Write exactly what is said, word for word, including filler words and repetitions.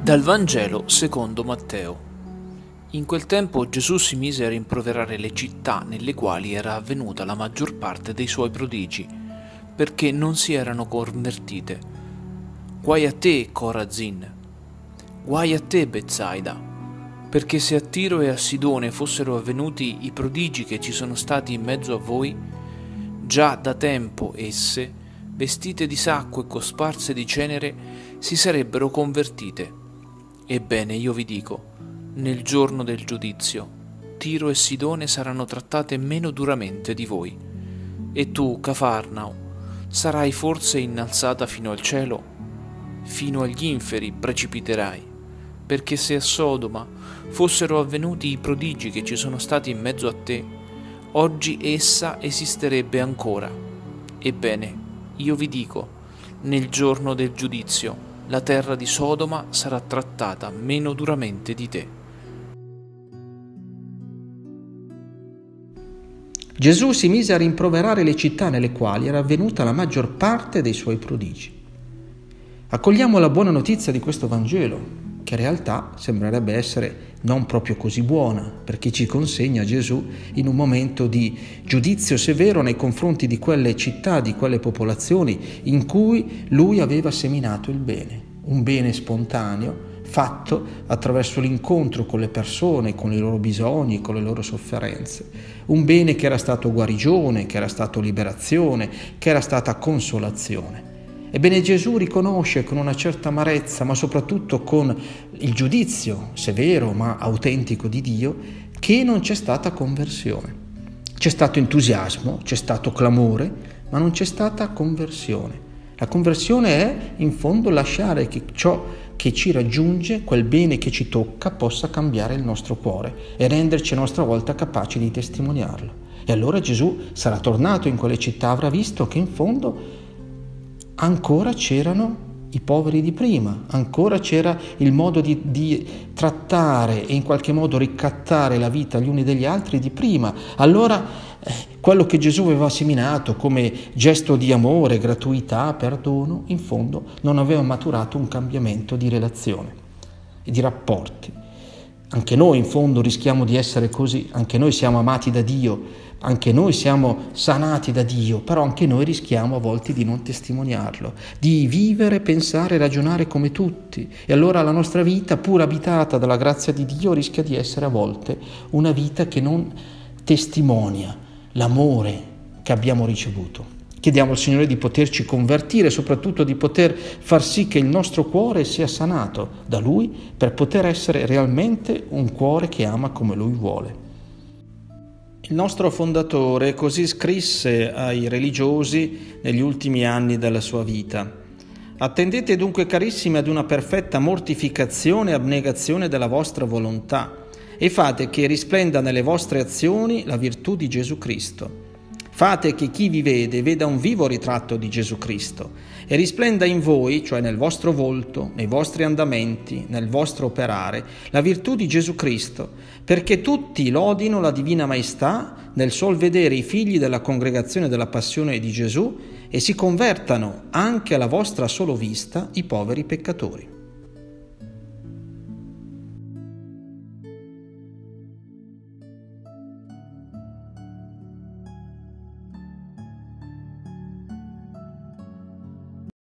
Dal Vangelo secondo Matteo. In quel tempo Gesù si mise a rimproverare le città nelle quali era avvenuta la maggior parte dei suoi prodigi, perché non si erano convertite. Guai a te, Corazin! Guai a te, Betsaida! Perché se a Tiro e a Sidone fossero avvenuti i prodigi che ci sono stati in mezzo a voi, già da tempo esse, vestite di sacco e cosparse di cenere, si sarebbero convertite. Ebbene, io vi dico, nel giorno del giudizio, Tiro e Sidone saranno trattate meno duramente di voi. E tu, Cafarnao, sarai forse innalzata fino al cielo? Fino agli inferi precipiterai, perché se a Sodoma fossero avvenuti i prodigi che ci sono stati in mezzo a te, oggi essa esisterebbe ancora. Ebbene, io vi dico, nel giorno del giudizio, la terra di Sodoma sarà trattata meno duramente di te. Gesù si mise a rimproverare le città nelle quali era avvenuta la maggior parte dei suoi prodigi. Accogliamo la buona notizia di questo Vangelo, che in realtà sembrerebbe essere non proprio così buona, perché ci consegna Gesù in un momento di giudizio severo nei confronti di quelle città, di quelle popolazioni in cui lui aveva seminato il bene, un bene spontaneo fatto attraverso l'incontro con le persone, con i loro bisogni, con le loro sofferenze, un bene che era stato guarigione, che era stato liberazione, che era stata consolazione. Ebbene, Gesù riconosce con una certa amarezza, ma soprattutto con il giudizio severo ma autentico di Dio, che non c'è stata conversione. C'è stato entusiasmo, c'è stato clamore, ma non c'è stata conversione. La conversione è, in fondo, lasciare che ciò che ci raggiunge, quel bene che ci tocca, possa cambiare il nostro cuore e renderci a nostra volta capaci di testimoniarlo. E allora Gesù sarà tornato in quelle città, avrà visto che in fondo ancora c'erano i poveri di prima, ancora c'era il modo di, di trattare e in qualche modo ricattare la vita gli uni degli altri di prima. Allora eh, quello che Gesù aveva seminato come gesto di amore, gratuità, perdono, in fondo non aveva maturato un cambiamento di relazione e di rapporti. Anche noi in fondo rischiamo di essere così, anche noi siamo amati da Dio, anche noi siamo sanati da Dio, però anche noi rischiamo a volte di non testimoniarlo, di vivere, pensare, ragionare come tutti. E allora la nostra vita, pur abitata dalla grazia di Dio, rischia di essere a volte una vita che non testimonia l'amore che abbiamo ricevuto. Chiediamo al Signore di poterci convertire, soprattutto di poter far sì che il nostro cuore sia sanato da Lui per poter essere realmente un cuore che ama come Lui vuole. Il nostro fondatore così scrisse ai religiosi negli ultimi anni della sua vita: attendete dunque, carissimi, ad una perfetta mortificazione e abnegazione della vostra volontà e fate che risplenda nelle vostre azioni la virtù di Gesù Cristo. Fate che chi vi vede veda un vivo ritratto di Gesù Cristo e risplenda in voi, cioè nel vostro volto, nei vostri andamenti, nel vostro operare, la virtù di Gesù Cristo, perché tutti lodino la divina maestà nel sol vedere i figli della congregazione della passione di Gesù e si convertano anche alla vostra solo vista i poveri peccatori.